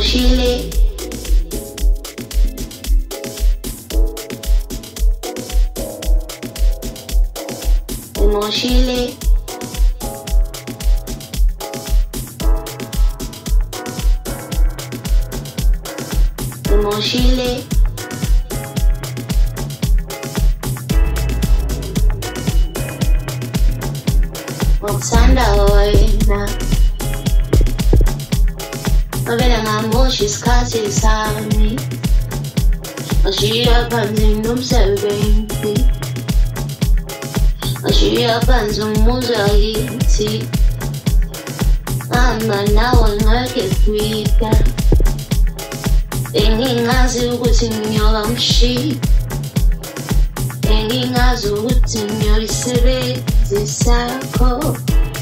Ngimoshile, Ngimoshile, Ngimoshile, ngokuthanda wena ngavele ngamosha isikhathi sami, ngashiya phansi nomsebenzi, ngashiya phansi umuzi wakithi, ngihamba nawe ngeke kwita, bengingazi ukuthi ngiyoba mshiya, bengingazi ukuthi ngiyoyisebenzisa sakho,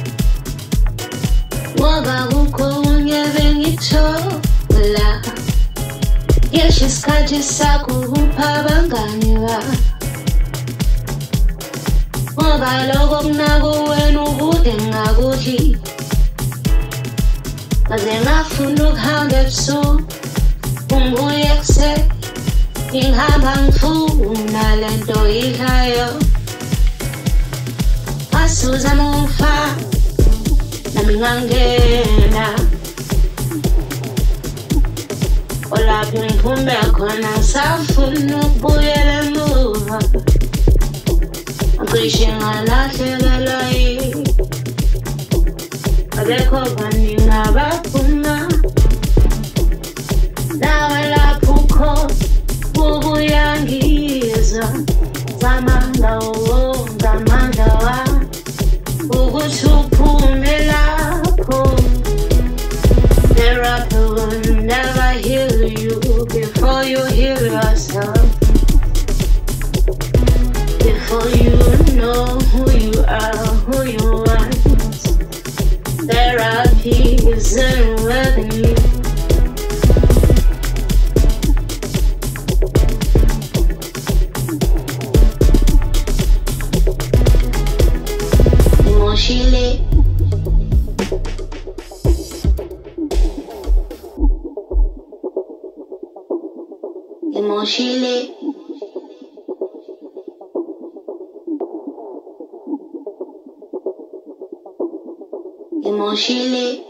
ngoba kukhonye bengithola, ngisho isikhathi sakho kupha abangani bami, ngoba lokho kunako wena ukude ngakuthi, ngaze ngafuna ukuhamba ebusuku, ungibuye ekuseni, ngihamba ngifuna lento idlayo, wasuzama ungifaka nami ngangena, olapho ngiphume khona ngisafuna ukubuyela emuva, ngicishe ngalahlekelwa yini, abekho baningi abaphuma, nawe lapho ukhona ubuyangizwa, ngamandla ngamandla wami ukuthi uphume lapho. Therapy will never heal you before you heal yourself, before you know who you are, who you want. Therapy isn't worth you. Ngimoshile, Ngimoshile, Ngimoshile,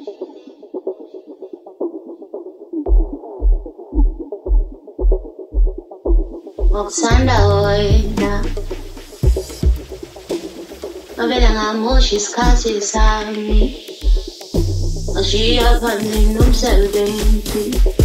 ngokuthanda wena ngavele ngamosha isikhathi sami, ngashiya phansi nomsebenzi,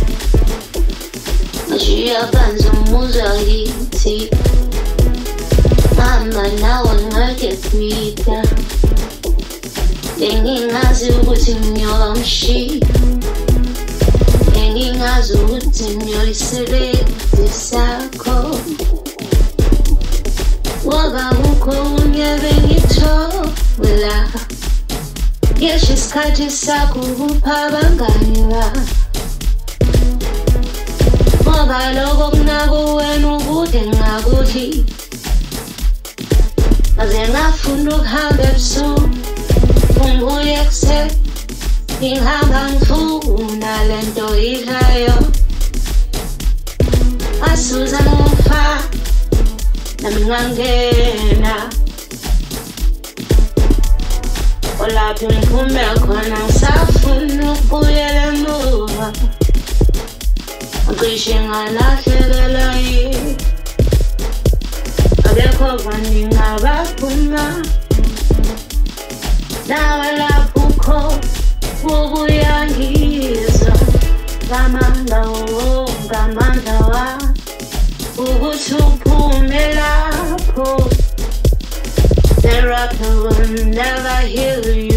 ngashiya phansi umuzi wakithi, ngihamba nawe ngeke kwita, bengingazi ukuthi ngiyoba mshiya, bengingazi ukuthi ngiyoyisebenzisa sakho, ngoba kukhonye bengithola, ngisho isikhathi sakho kupha abangani bami, ngoba lokho kunako wena ukude ngakuthi, ngaze ngafuna ukuhamba ebusuku, ungibuye ekuseni, ngihamba ngifuna lento idlayo, wasuzama ungifaka nami ngangena, olapho ngiphume khona ngisafuna ukubuyela emuva, ngicishe ngalahlekelwa yini, abekho baningi abaphuma, nawe lapho ukhona ubuyangizwa, ngamandla ngamandla wami ukuthi uphume lapho. Therapy will never heal you